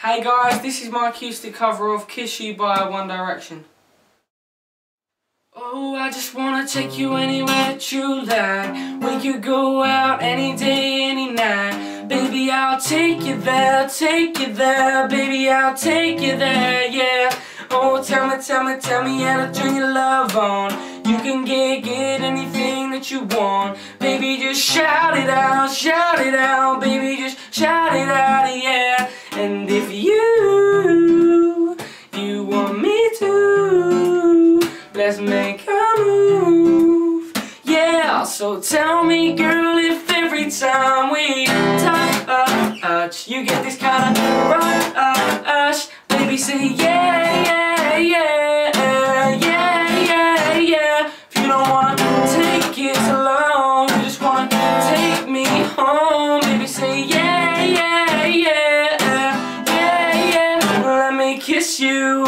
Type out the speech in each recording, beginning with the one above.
Hey guys, this is my acoustic cover of Kiss You by One Direction. Oh, I just wanna take you anywhere that you like. We could go out any day, any night. Baby, I'll take you there, baby, I'll take you there, yeah. Oh, tell me how to turn your love on. You can get anything that you want. Baby, just shout it out, baby, just shout it out, yeah. And if you want me to, let's make a move, yeah. So tell me, girl, if every time we touch, you get this kind of rush, baby, say yeah, yeah, yeah, yeah, yeah, yeah. If you don't wanna take it alone, you just wanna take me home, baby, say yeah, yeah, yeah, yeah, yeah. Let me kiss you.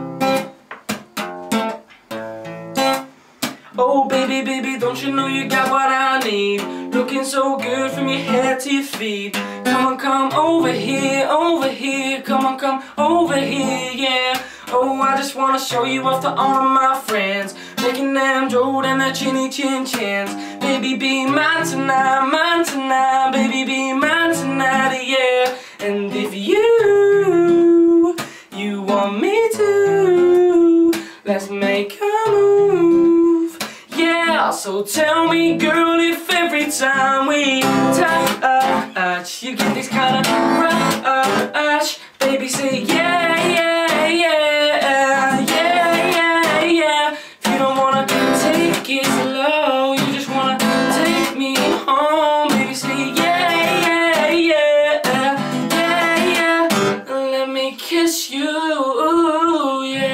Oh baby, baby, don't you know you got what I need? Looking so good from your head to your feet. Come over here, come over here, yeah. Oh, I just wanna show you off to all of my friends, making them drool and their chinny chin chins. Baby, be mine tonight, baby, be mine tonight, yeah. And if you want me to, let's make a move, yeah. So tell me, girl, if every time we touch, you get this kind of rush, baby, say yeah, yeah, yeah, yeah, yeah, yeah. If you don't wanna take it slow, you just wanna take me home, baby, say yeah, yeah, yeah, yeah, yeah. Let me kiss you, yeah.